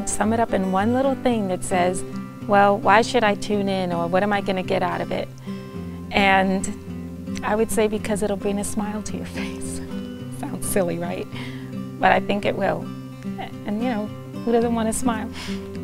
could sum it up in one little thing that says, well, why should I tune in, or what am I going to get out of it? And I would say because it'll bring a smile to your face. Sounds silly, right? But I think it will. And you know, who doesn't want to smile?